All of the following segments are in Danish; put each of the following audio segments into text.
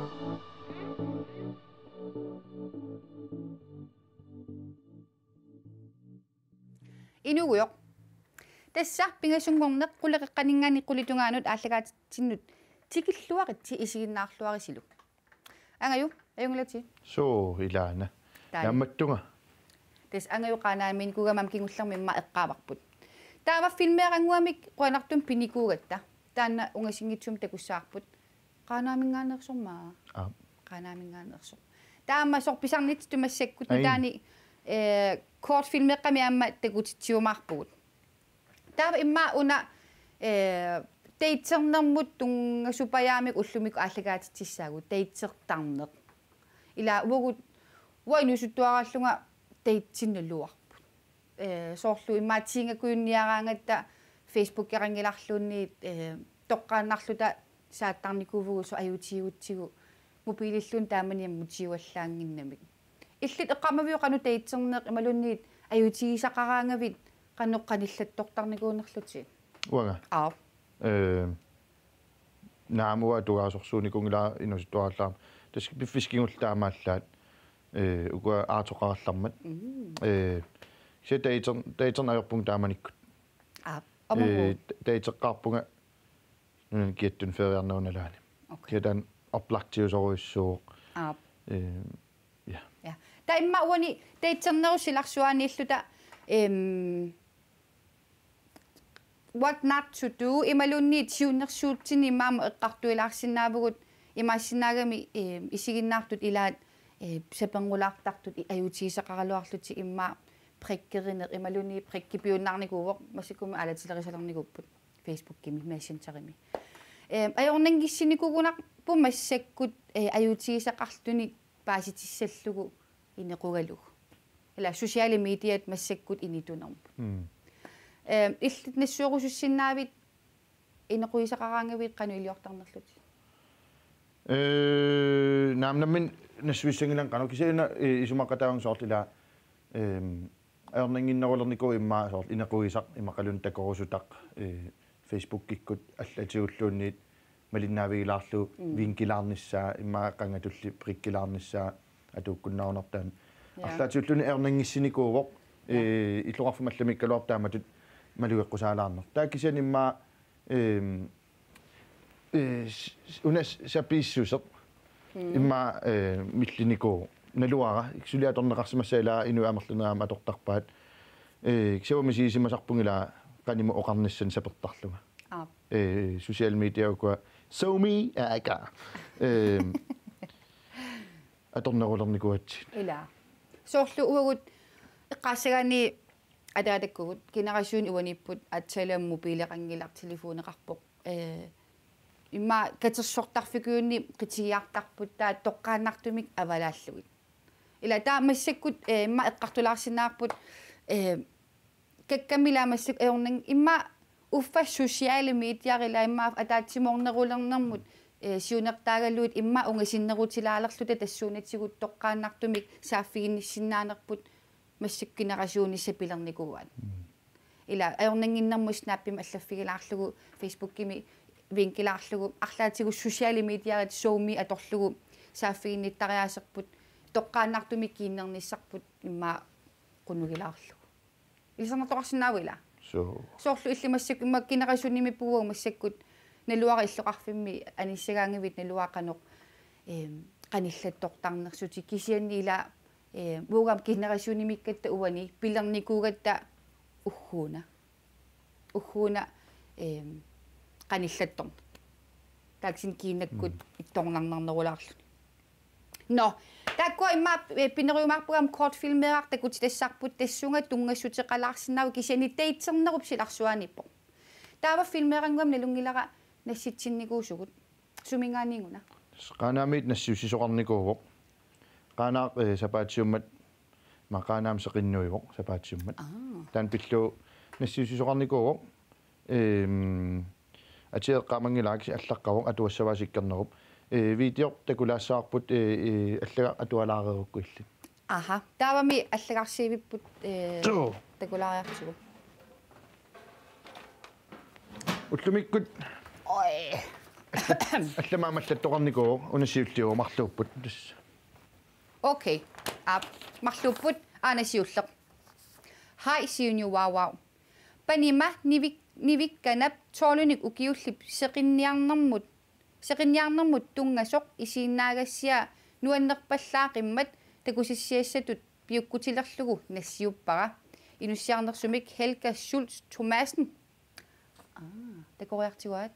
Inuguyoq тассаарпингасунгорнеқ qulaqeqqaningaani qulitugaanut aalлагаатитсиннут тикиллуақитси исигиннаарлуарисилу ангаю аюнгалати соо илаана намматтунга тас ангаю qanaamiin kugamam kingullarmi imma eqqaavарпут таава филмеерангуамик qanartum pinikugатта таанна унгасингитсум такуссаарпут qanaamingaanersормаа qanaamingaanersor таама сорписарнит тумассаккут таани kortfilmeqqami amma takutitsiumaarpugut taava imma una teitsernermut tungasupajamik ullumik aalлагаатитсissaagut teitsertarneq ila uagut uinusuttuarallunga teitsinnaluarput soorlu immaatiingakuyunniaraangatta Facebook yarangilarluunniit toqqaannarluta saattarnikuvugu so ajutiigutsigu mobiilillun taamaniam mutiuallaanginnamik illit eqqamavioqanu teitserneq imalunniit ajutigisaqaraangavit qannoqqanillattortarnikuunerluti uanga naamua tuaasorsuunikungila inusuttuarallaan tas piffiskingultaamaallaat ukua aatoqarallarmat se teitsernaajorpung taamanikkut teitseqqaarpunga kiattun feriarnuunalaani kiatan oplaktiusoruissuuq ja ta imma uani teitsernerusilarsuaaniilluta what not to do imalunniit siunnersuutsini maama eqqartuilaarsinnaavugut imaassinaagami isiginnaartut ilaat sapenngulaartartut ajutiisaqaraluarluti imma prikkerineq imalunni prikkipiunnaarnikuuvoq masikumi alatilerisалерникуппут Facebook-кими messengerimi ajornangissinikugunarpu massakkut ajutiisaqarluni paasitissаллугу инеқугалуг ила социале медиат массаккут инитунерму иллит нассуорусуссиннаавит инеқуисақараангавит қану илиортарнерлут наамнаммин нассуиссангилан қану кисаина исумаққатааван соортила аернангиннерулернику иммаа соорт инеқуисақ имақалун такорусутақ Facebook-киккут аллатигуллуунниит малиннаавигилаарлу винкилаарниссаа иммааққангатулли приккилаарниссаа атууккуннаунартаан арлаатиуллуни аернангиссиникуувоқ иллуқарфумалламиккалуартааматут малуеққусаалаарнер тааккисани иммаа унас сапииссусеқ иммаа миллиникуу налуара иксулиаторнеқарсимассаалаа инуамерлунераама атортарпаат кисавамисиисимасарпунгила qaнима оқарнissan сапертарлуга social media ука somi ага аторнерулерникуатсит ила соорлу уагут эққаассагаани атаатаккугут генерасиун уаниппут атсалаам мобилеқангилар телефонеқарпоқ имма катерсортарфигуунни қитигиартарпут таа тоққааннартумик авалааллугит ила таа массаккут имма эққартулаарсинаарпут каккамиламассак эорнан имма уффа социале медиарила имма атаатсиморнерулернэрмут сиунертаагаллуит имма унгасиннерутилаалерлута тассуунатсигут тоққааннартумик сааффигинниссиннаанерпут массаккинерасиунисса пилерникуаат ила эорнангиннэрму снаппим аллаффигилаарлугу фейсбуккими винкилаарлугу арлаатигу социале медиарит соуми аторлугу сааффигинниттариаасерпут тоққааннартумик киннерниссарпут имма qunugilaarslu илсарнартоқарсиннаавила соорлу иллимассак имма генерасионними пугуу массаккут налуара иллоқарфимми аниссагаангавит налуаақаноқ qanillаттортарнерсути кисианни ила вугам генерасионнимиккатта уани пилерникуугатта уггууна qanillattorn тааксин кинаккут itторнарнарнерулаарлу но таккуа имма пинериумаарпугам кортфилмеэар такути тассарпут тассунга тунгассутеқалаарсинау кисиани теитсернеруп силарсуаниппо таава филмеэрангуам налунгилара насситсинникуусугут сумингаанингуна qanaamit nassiusisoqarnikuuvoq qanaaq sapaatiummat maqaanaam seqinnuivoq sapaatiummat taan pillu nassiusisoqarnikuuvoq атиэққамангилааки аллаққавоқ атуассаваасиккернеруп видео такулаассаарпут аллага атуалаарерукку илли аха таавами аллагарсиивиппут такулаариартигу уллумиккут ой Allama mallattoqarnikuo unasiulliumarluupput tass. Okay. Marluupput aanasiulleq. Hai siuniuwaawau. Panima nivikkanap toolunik ukiullip seqinniarnermut tungasoq isiinnaagassiaa nuannerpallaaqimmat takusissiassatut piukkutilerlugu nassiuppara inussiarnersumik Helga Schultz Thomasen. Takoriartiguat.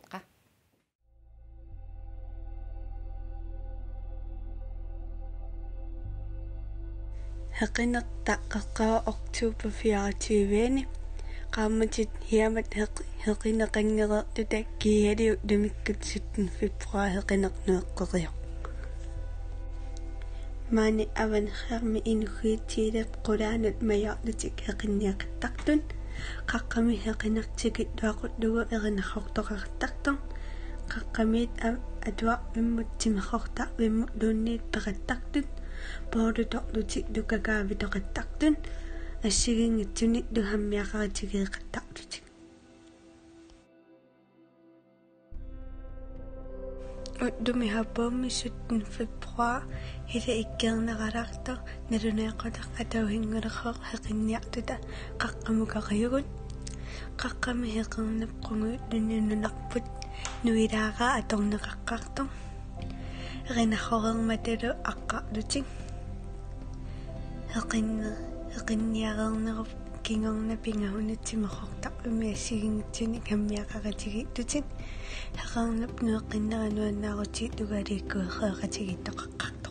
Heqinnertaqqaqqaa Oktober 24 qaammatit hiamat heqineqangereertuta kialiu dumikkut 17 februar heqinerneeqqeriq maani avan kharmi inuhiitiilep qulaanut majarlutik heqinniaqattaqtun qaqqami heqinertikit tuaqullugu erinarrortoqartartorn qaqqamiit atuaq immuttimaqorta immut luunniit peqattartut boorlutorlutik lukakaavitoqattartun ассигингитсуник дуhammiақаритигеэқаттартутик уттуми хаппоомми 17 февруар хила иккернералаарто налунеэққутақ атаугингулерхоқ хеқинниартута қаққамукақиугут қаққами хеқернеққунгу нуннунарпут нуилаараа аторнеқаққартор эринахорерматалу аққарлутик heqinniareernerup kingorna pingahunutsimaqortaq umiassigiнгитсуни каммиақаратигиттутит heqarnap nueqqinneраnuannaaruti lugaaliikkueqeeqatigittoqaqqarto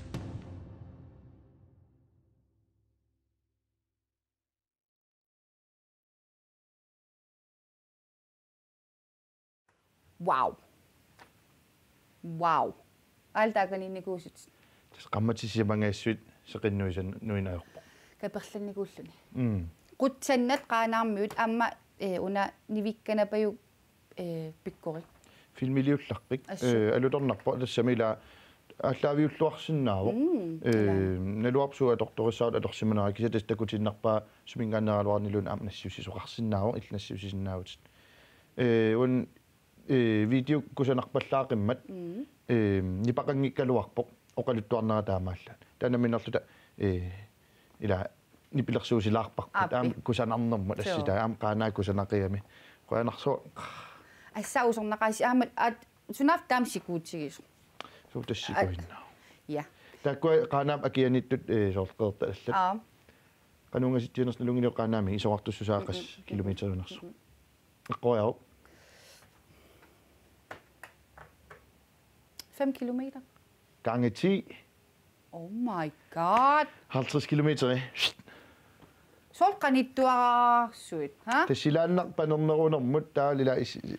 Wow aaltaakanинникуусут qammatissimangaassuit seqinnuisan nuinaajorpo kaperlannikuulluni qutsannat qaanaarmiut aamma una nivikkanapaju pikkori filmiliullarpik alutornarpo tassamila ааллаавиуллуарсинаавоқ налуарпсуа торторисаут алерсиманера кисатас такутиннарпаа сумингаанералуарнилун аам нассиусисоқарсинаавоқ илнассиусисиннаавут ун видео кусанарпаллаақиммат нипақангиккалуарпоқ оқалуттуарнера таамаалла танаминерлута ила нипилерсуусилаарпарпут аам кусанарнермут ассита аам qaanaa кусанақиами қуанарсоо ассаусорнақаси аамат сунаф таамсикуутсигисо сутассикуинна я таккуа qaanaap акианиттут соорқеерта аллат qanungasittiunerс налунгилио qaanaami исоқартуссусаақас километрунерсо эққояо 5 kilometer gange 10 oh my god 50 kilometer solqanittuarsuit ha tassilaannerpanernerunermut taalila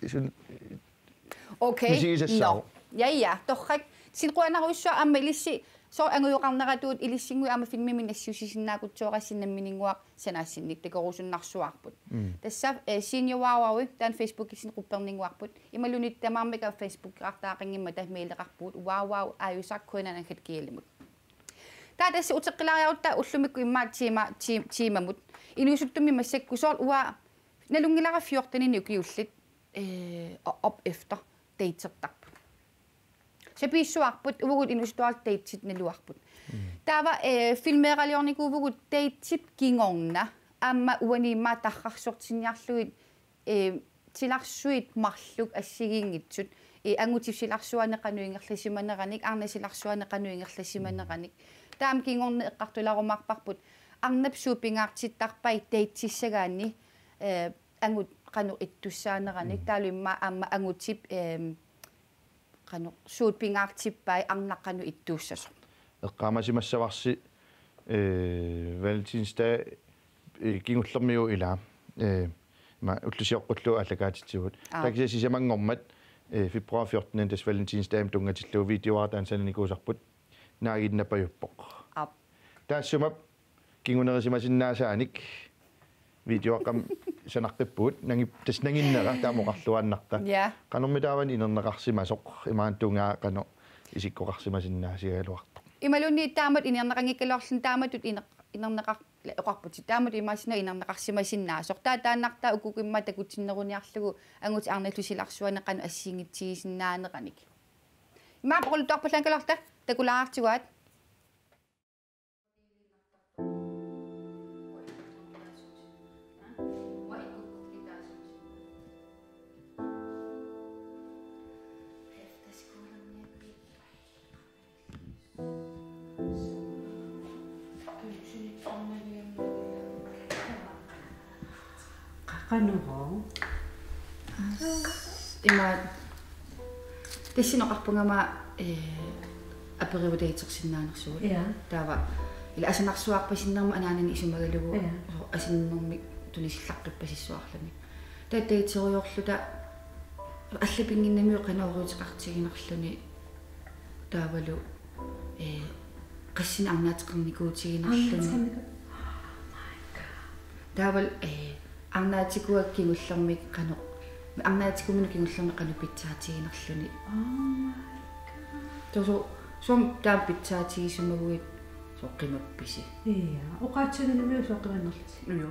okay no ja torrak sinquanarussua amma ilissi so anguyoqarneratuut ilissingui ama filmimin assiusisinnaakutsuoqassinammininguaq sanaasinnik takorusunnarsuarput tassa seniorwaawawi taan facebookisin qupperninguarput imalunit tamaarmika facebook-qartaaqingimma tahmeeleqarpuut waawaw aayusarkuinanankat kiilimut taatassa uteqqilariarutta ullumikku immaat tiimamut inuusuttumi massakkusoor uwa nalungilara 14 ukiullit op efter datertarp Sepissuarput uvugut inustual datesit naluarput. Tava filmeeraliornikuuvugut datesit kingorna amma uaniimma tarrarsortinniarluit tilarsuit marluk assigiingitsut angutifsilarsuaneqanuingerlasimaneranik arnasilarsuaneqanuingerlasimaneranik taam kingorna eqqartularumarparput arnapsuupingaartittarpai datesissagaani angut qanu ittussaaneраник taaluimma amma angutip qanu suutpingaartippai arnaqqanu ittuussasor eqqaamasimassavарси valentinsdag kingullermiu ila ma ullusiorqullu allakaatitsivut takisasisamangormat februar 14 tas valentinsdag tungatillu videoartaan sananikuusarput naaginnapajuppoq taassumap kingunerisimasinnaasaanik videoaqam sanaqqipput nangi tasnanginnera taamoqarluannarta qanormitaavan inerneqarsimasoq imaantungaa qano isikkoqarsimasinnaasigaluartoq imalunni taamat inerneqangikkalorlun taamatut inerneqar oqarputi taamut imaasina inarnaqarsimasinnaasoq taanartaa ukukimma takutinneruniarlugu anguti arnallusilarsuaneqanu assiingitsigisinnaaneqanik imaapoquluttuarpallankalarta takulaartiguat Qanuho ima tissinoqarpungama aperiudeitersinnaanersugut taava ila asanarsuarpasinnerma anaanani isumagalugu asinnermi tulisillaqqippasissuarlami taatteitseriorluta аллапингиннамиу канаоруутеқартигинерлүни таавалу qassina arnaatiqernikуутигинерлүни таавал арнаатикуаккигуллэрмик қано арнаатикумину кигуллэрми қану питсаатигинерлүни тосо сом таа питсаатигисумагуит соққимапписи ия оқаатсаганамиу соққиманнерти ио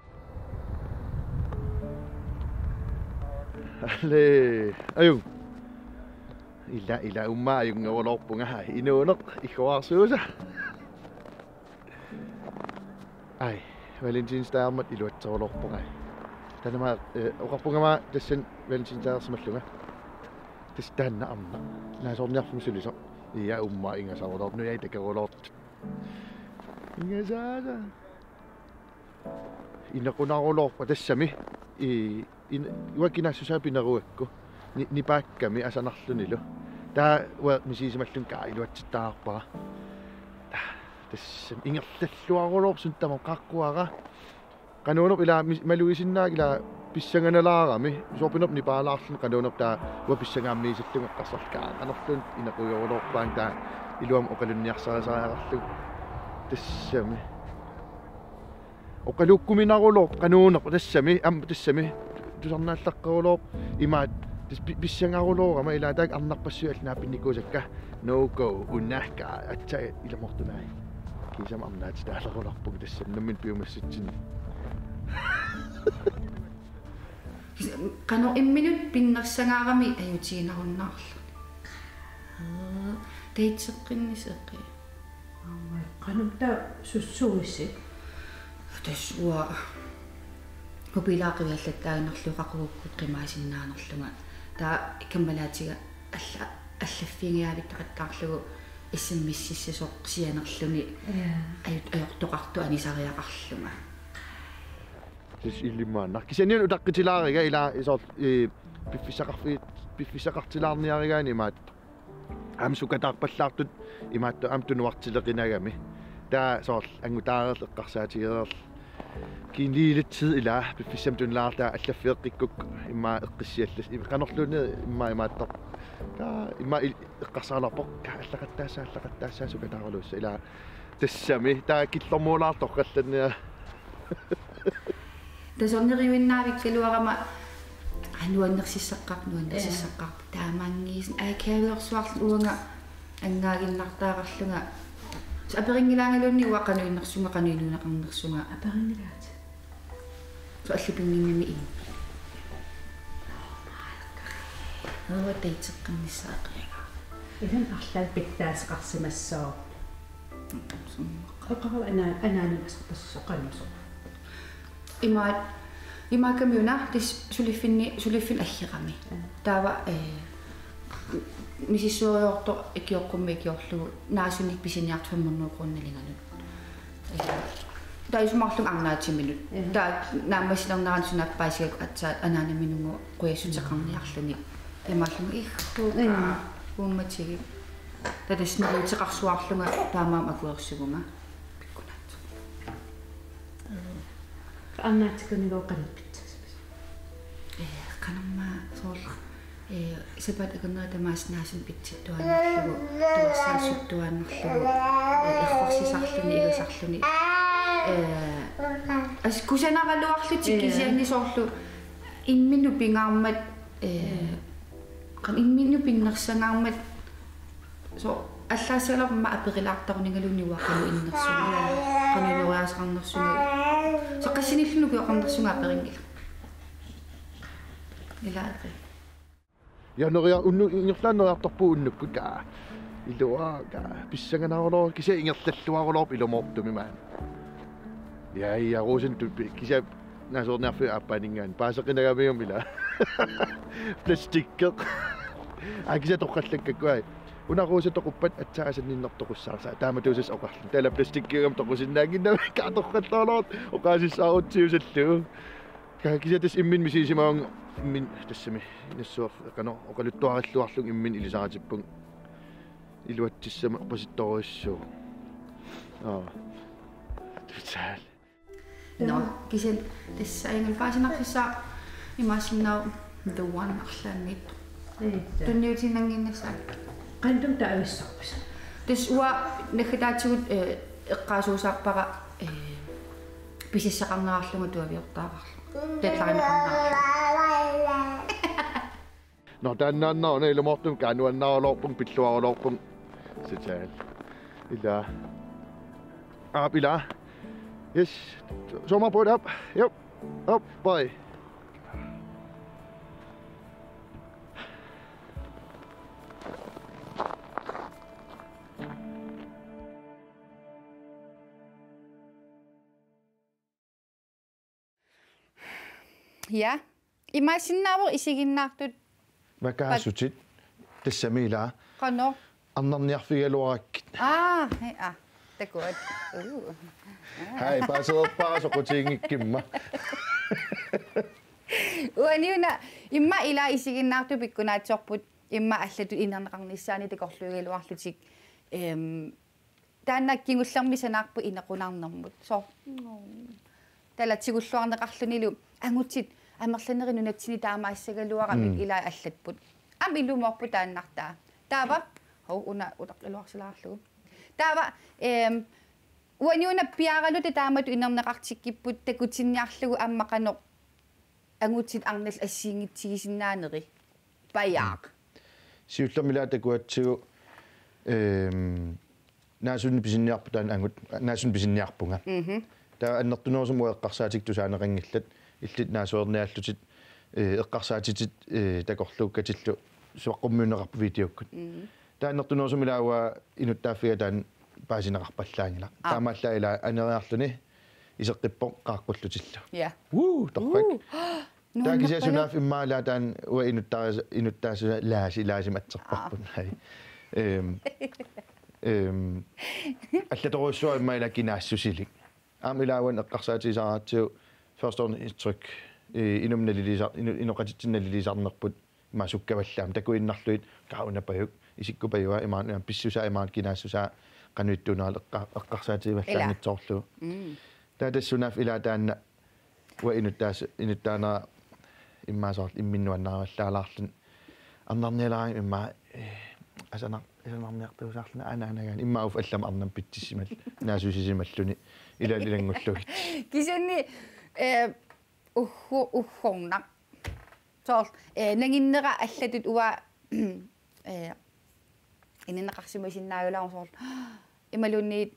алле аю ила умма юнгаволорпунга инуунеқ ихуарсууса ай валентинстаамат илуатсерулорпунга танама оқарпунгама тассан валентинстаарсималлунга тастаанна амма наасорниарфум сулисо ия умма ингасарулоор нуяи такерулоорт ингасааса иннақунарулоорпа тассами уакинаассусаапинеруакку нипаакками асанарлунилу таа уа мисисималлун каа илуатситтаарпара тассам ингерллуарулоорсун тама қаққуара кануунер ила малуисиннаак ила писсанганалаарами сорпинер нипаалаарлун кануунер таа уа писсангааммиисиллунга қассарлаа анерлун инеқуйорулоорпаан таа илуам оқалунниарсарасааарлу тассами оқалуккуминарулоо кануунер тассами тассами тусарнааллаққарулоо имаат писсангарулоорама илаатаак арнарпассуал наапинникуусакка no go unnaaka atsa ilamortunai kisam amnaat taallerulарпуг тассам наммин пиумассатсин кано имминут пиннерсангаарами аютигинаруннаарлу теитсеққиннисеққи канумта суссууисси тассуа попилаақивиаллаттаагинерлуқақугуккут қимаасиннаанерлунга таа иккаммалаатига аллаффингиавиттақаттаарлугу иссиммиссиссисоқ сианерлуни аёртоқарту анисариақарлунга тис иллимааннар кисаниун утаққитилаарига ила исоор пиффисақартилаарниаригаани имаат амсукатаарпаллаартут имаатту амтунуартилеқинагами таа соор ангутаарерлеққарсаатигерерл кинлилитсид ила пиффисамтунлаарлаа аллаффиэққиккук имма эққиссиаллас канерлуни имааттар таа имма эққарсааларпоқ аллақаттаассаа сукатааралуусса ила тассами таа киллэрмуулаарторқалланниа тасорнериуиннаавиккалуарама ануаннерсиссаққарп таамаангиисн аакаавиорсуарлу уанга ангаагиннартаарарлунга аперингилаангалуунни уақануиннэрсунга кануинунеқарнерсунга аперингилаат соаллупингиннами ин теитсеққиннссаақига идан арлаат питтаасеқарсимассоо оқарал анаанин асқарпассоқанусо имаакамиуна тис сулиффин аллерами таава мисиссуориорто икиоққумми икиорлугу наасуник писиниарт 500 кронналинганут таисумарлуг арнаатиминут таа нааммасилернаран сунаппаасигак атсаат анаанаминугу қуяссутеқарниарлуни ямааллугу иххууга уумматиги татаснеруутеқарсуарлунга таамаам акуерсугунга пиккунаат аннаатикунигооқаниппит канамма соола сепат акернератамааснаасын питситтуанерлугу туассаассуттуанерлугу эрфорсисарлуни игасарлуни ас кусанаралуарлутик кисианнисоорлу иммину пингаармат kan imminnu pinnersangаармат со аллаасалер ма аперилаартарунингалуниуа кану иннерсуна канилуаасақарнерсуна саққассиниллунуки оқарнерсуга аперингила илаатэ я норя унну ингерлааннериарторпу уннуккука илуаага писсаганаарлоо киса ингерллуарулорп илумортуми маа я росен тупи киса насорнерфи аппанингаан паасақинагамиум ила пластикке киса тоққаллаккакуай унаруса тоқуппат атсаасанниннэртоқуссаарса тааматуусас оқарлу тала пластиккигам тоқусиннаагиннами каторқаллаалоот оқаасиссааутсиусаллуу кисатас иммин мисисимаун иммин тассами нассуар қано оқалуттуариллуарлуг иммин илисаратиппун илуатсиссама опаситториссуу тусаал no kisen tässä ei ole pääsemässä imasinau the one arlanit tunniutinanginnassa qandum taavissarpus tes ua nekhidaatsugut eqqaasuusaarpara pisissaqarnerarlugu tuaviortaaqarlu tatlarinaqarnerarlu no tannaanno ne ilumortum kaanuannaarlorpung pilluarulorpung sitaal ila apila yes sommer på det op jo op bye ja imasinnaavor isiginnaartut vakaasutit tassamila qanor annarniarfigaluarak det er godt. Hej, bare så kutingikimma. Uaniuna imma ila isiginnaartu pikkunaatsorput imma allatu innerneqarnissaani takorluigaluarlutik taannakkingullэрmisanaarpu inequnarnermut so talatsigulluarneqarlunilu angutit amerlanerinu natsini taamaassagaluaramik ila allatput am ilumorpu taannartaa taava ho una utaqiluarsilaarlugu taava uaniuna piaralu taamatu innerneqartikkipput takutinniarlugu ammaqanoq angutit arnal assiingitsigisinnaaneqi payaaq siullermila takuatsigu naasunni pisinniarputaan angut naasun pisinniarpunga ta annertunorsum eqqarsaatik tusaaneqangillat illit naasuerniallutit eqqarsaatitit takorluukkatillu suaqqummuuneqarpu videokkut ta annertunorsum ilaawa inuttaafiga taan paasinaqarpallaangila taamaalla ila aneriarluni iseqqippoq qaaqqullutill ja torqak taakisiasunaaf immaala taan ua inuttaasa laasimatserparpun hai allatorussua immaila kinaassusilik aamilaawan eqqarsaatiisaraatsu førstårnindtryk inoqatitsinnalilisarnerput maasukkavallaam takuinnarluit kaunapayuk isikkupajua imaan pissusaa imaan kinaassusaa qanuittuunaal eqqarsaatiivallaangitsoorlu tatassunaaf ilataanna ua inuttaana immaasort imminnuannaarallaalaarlun arnarnialaari imma asanarniartuusaarluna anaanagaan immauf allam arnam pitsissimal naasusisimalluni ilangulluit kisanni uhhornaq soor nanginnera allatut ua inneqarsimasinnaayulaar soor imalunniit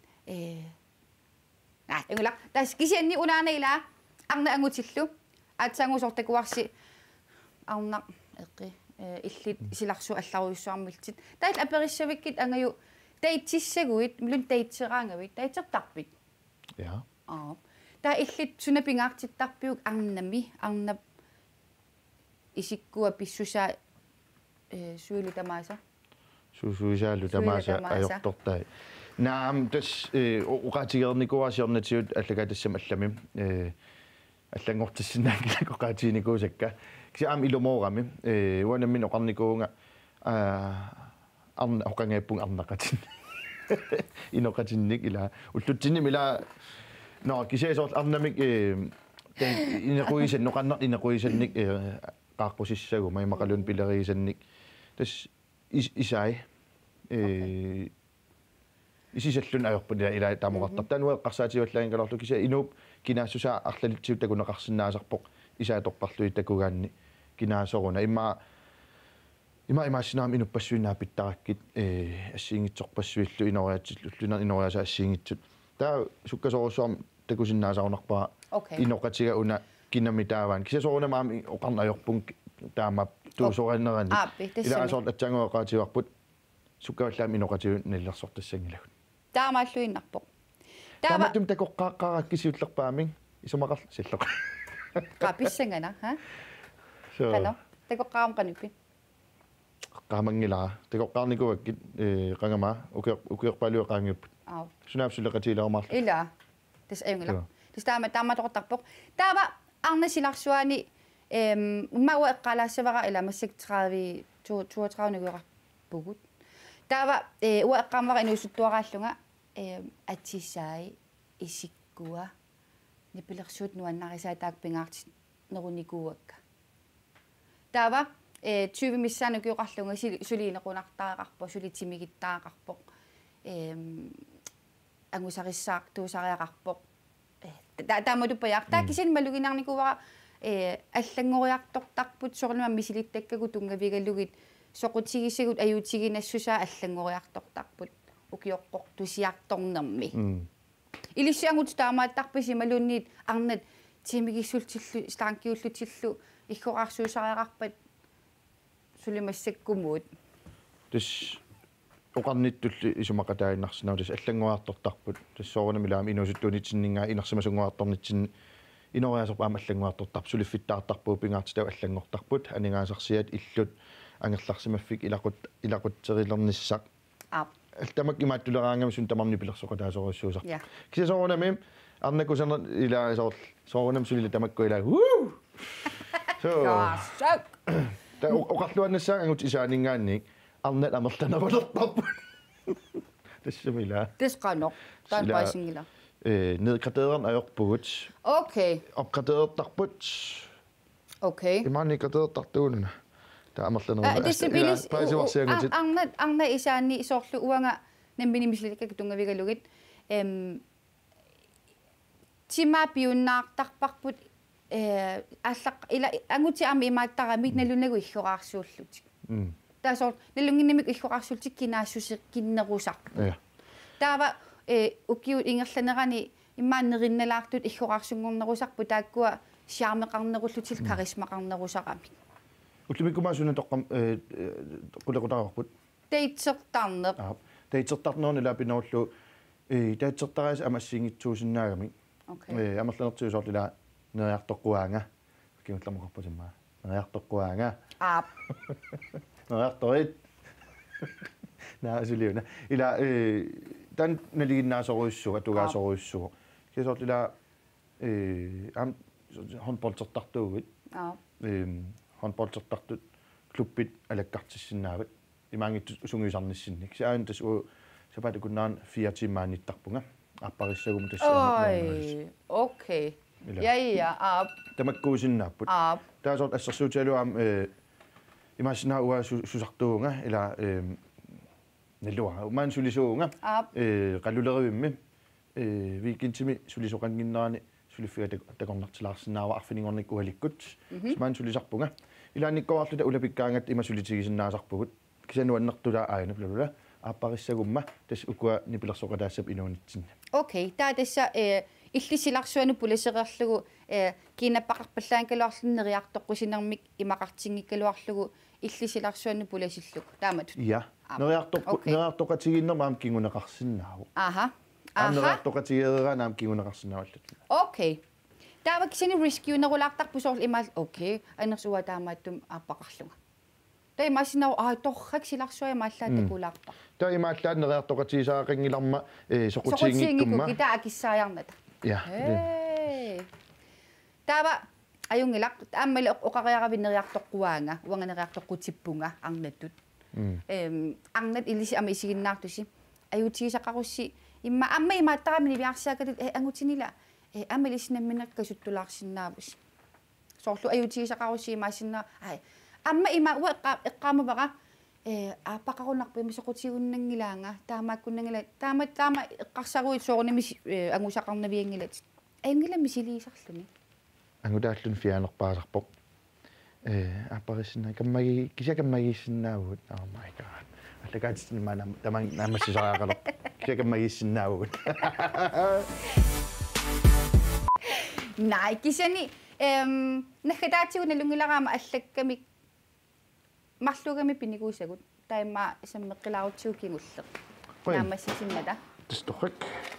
ingula tas kisanni unaana ila arna angutillu aatsaangusortakuarsi arnaq eqqi illit silarsu allaruissuarmiltit tail aperissavikkit angayu taitsissaguit milun taitseraangavit taitsertarpit ja ta illit sunapingaartittarpiuk arnap isikkua pissusaa suilutamaasa suisaalu tamaasa ajortortai naam tas uqaatigernikуасиорнатиут аллагатассам алламим аллангортиссинаакила уqaatiinikuusakka кисаам илумоорами уанаммин оқарникуунга арна оқангааппун арнақатин иноқатинник ила уллутсинни мила но кисаасоор арнамик инеқуисан ноқаннар инеқуисанник qaaqqussagу маймақалун пилерисанник тас исай исисаллун аёрпун ила таамоқартар тануа қарсаативаллагин калорлу киса инууп кинаассусаа арлалитсиут такунеқарсинаасарпоқ исаатоққарлуи такугаанни кинаасоруна имма имаасинаами инуппассуинаа питтараккит ассиингитсорпассуиллу инориатиллуллунер инориаса ассиингитсут таа суккасорусуарми такусиннаасарунарпара иноқатига уна кинами тааваан кисасорунамаами оқарнаajorpun таамап туусорианнерани илаасоор атсангуэқаативарпут суккаваллаами иноқативун наллерсортассангилагут таамааллуиннарпоқ тааматтум такоққааққараккисиуллерпаамин исумақар силлоқ қаписсангана ха кано такоққаам кануппи qaamangilaa takoqqaarnikuakkit qangama ukiorpalueqaangiupput sunaapsulleqatiilerumarlu ila tas ayungila tas taama toqtarpoq taava arnasilarsuani ummawa eqqalaassavara ila massik 30 32 nuguarpugut taava uwa eqqaamara inuusuttuaraallunga atissaai isikkua nipilersuut nuannarisaa taak pingaartit nerunikuuakka taava 20 missanu kiuqarlunga suliinequnartaaqarpo sulitimigittaaqarpoq angusarissaq tuusariaqarpoq taamatuppajaq kisin maluginarnikuara аллангориарторtarput soorluma misilittakkagu tungavigallugit soqutigissigut ayuutiginassusaa аллангориарторtarput ukiorqoq tusiartornermi илиссиангут таамааттарписи малунниит арнат тимигиссултиллу стаанкиуллутиллу иггоqarsuusariaqarpat сулимассаккумуут тис оқарниттулли исумақатаиннарсинаа тис аллангуартортарпут тассоорунамилаами инусуттунитсиннингаа инерсимасунгуартторнитсин инориасерпаама аллангуартортарп сулиффиттаартарпуу пингаартитау аллангортарпут анигаасарсиат иллут ангерларсимаффик илақуттерилерниссақ тамак имааттулераангами сун тамарни пилерсоқатаасоруссуусар кисасоорунами арнакусанер илаасоор соорунам сулила тамакку илаа so та оқарлуаннассаа ангут исаанингаанник арнат амерланавалертарпу тассамила тисқано таанпаасингила nedgraderen ajorpugut okay opgradeertarput okay imaanikgradeertartuununa taamерланерунаа арна исаанни соорлу уанга намминимисликак тунгаvigalugit тимапиуннаартарпарпут аллақ ила ангути ами имааттарамик налунагу иггоqarsuullуtik таасоор налунгиннимик иггоqarsuultik кинаассусеқ киннерусар таава укиут ингерланерани имааннеринналаартут иггоqarsunngornerusarpu тааккуа сиармеқарнеруллутил карисмақарнерусарами уллумиккумаасуна тоққам қулеқутаарпут теитсертарнер теитсертарнерни лаапинеруллу таатсертараас амассингитсуусиннаагами амерланертиусоорлила нериарторқуаанга киулламақарпутиммаа нериарторқуаанга нериарторит наасулиуна ила тан налигиннаасоруйссуга тугаасоруйссуга кисоорлила ам хонполтертартуугит хонполтертартут клуббит алаккартиссиннаават имаангит сунгуисарниссинник саан тас у сапатукуннаан 4 тиммааниттарпунга аппариссагум тассаа окей ja тамаккуусиннааппут таасорт ассерсуутиалуам имаасинаа уа сусартуунга ила налуа умаан сулисуунга қаллулеривимми викинтими сулисоқангиннерани сулиффига такорнартилаарсинаава арфинингорник уаликкут смаан сулисарпунга илааниккоарлута улапиккаангат има сулитигисиннаасарпугут кисануаннертулаа аана плулула аппариссагумма тас укуа нипилерсоқатаассап инуунитсинна окей таа тасса иллисиларсуану пуласериарлугу кинаппақарпаллаанкалуарлуннериартоққусинермик имақартингиккалуарлугу иллисиларсуану пуласиллук таамат я нериартоқатигиннермаам кингунеқарсинааву нериартоқатигееранаам кингунеқарсинааваллут окей таава кисани рискиунерулаартарпу соорл имаал окей анерсуа таамааттум ааппақарлунга таа имаасинаа торрак силарсуа имааллаа такулаарпа таа имааллаа нериартоқатигисаақингиларма соқутингиккумма китаа акиссааяарната ja таава аюнгилақ ааммали оқариаравиннериартоққуаанга уанганериартоққутиппунга арнаттут арнат илиси ама исигиннаартуси аюутигисақарусси имма амма имааттарамини виарсаакатут ангутинила аммалиснамминеркасуттулаарсинаавус соорлу аюутигисақарусси имаасиннаа амма има уа эққаамавара ааппақарунарпу имисоқутигуннангилаанга таамааккуннангила таама эққарсаруит соорними ангусақарнавиангилат ангила мисилиисарлуни ангутааллун фианерпаасарпоқ апарисна каммаги кисакаммагиссиннаавгут oh my god аллагаатсин мана таман намассисараақалер кисакаммагиссиннаавгут nej kisani нахатаатигуна лунгилараама аллаккамик марлугами пинигуусагут таима саммеққилаарутсиу кигуллеқ наамассисинната тстохак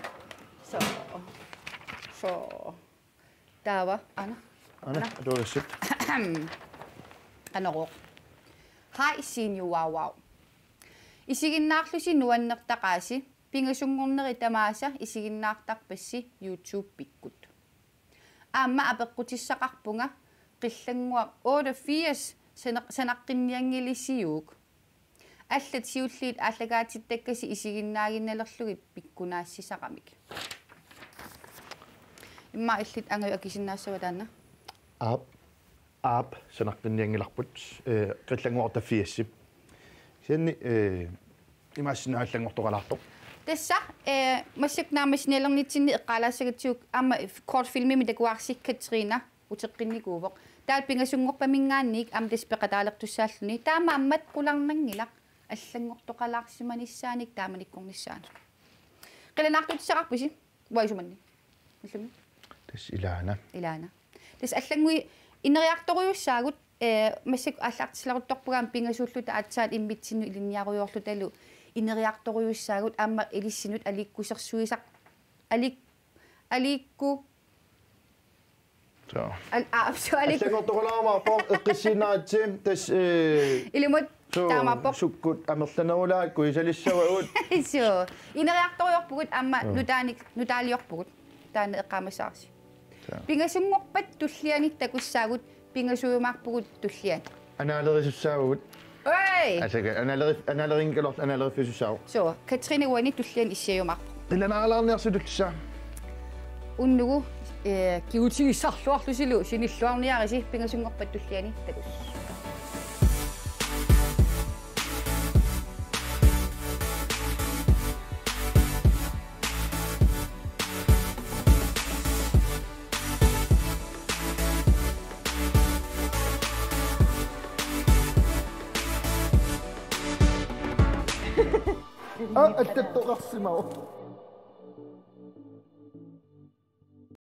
so таава ана дорсит канаро хай синьюауау исигиннаарлуси нуаннертақааси пингасунгорнери тамааса исигиннаартарпасси YouTube пиккут аама апеққутиссақарпунга қиллангуа 88 санаққинниангилиссиук аллат сиуллиит аллагаатиттаккаси исигиннаагинналерлугит пиккунаассисақамик имма иллит ангаю акисиннаассава таана ап санаққинниангиларпут қиллангуарта 80 сианни имаассинааллангортоқалаартоқ тасса массакнаамаснелернитсинни эққалаассагатсиук аама кортфилмими такуарсиккатрина утеққинникуувоқ таат пингасунгорпамингаанник ам деспеқатаалертуссааллуни таама аммат қуларнангилақ аллангортоқалаарсиманиссааник тааманиккорнissaana қиланаартутсақарписи вайсуманни иллуми тас илаана тас аллангуи инериарторуйуссаагут массак аллартисларутторпугаам пингасууллута аатсаат иммитсинну илинниаруйоорлуталу инериарторуйуссаагут аама илиссинут аликкусерсуисақ аликку så аллангортоқалаама пор эққиссинаатсим тас илимут таамаппоқ суккут амерланерулаат куисалиссавагут so инериарторуйорпугут аама нутаалиорпугут таана эққамасаарси пингасунгорпат туллианик такуссаагут пингасуйумаарпугут туллиан анаалерисуссаагут ой асака анаалерингкалор анаалериффисуссаа so Katrine Uani туллиан иссиаюмаарпу иланааралаарниарсутуллаа уннугу киутигиссарлуарлусилу синиллуарниариси пингасунгорпат туллиани такус аттаттоқарсимау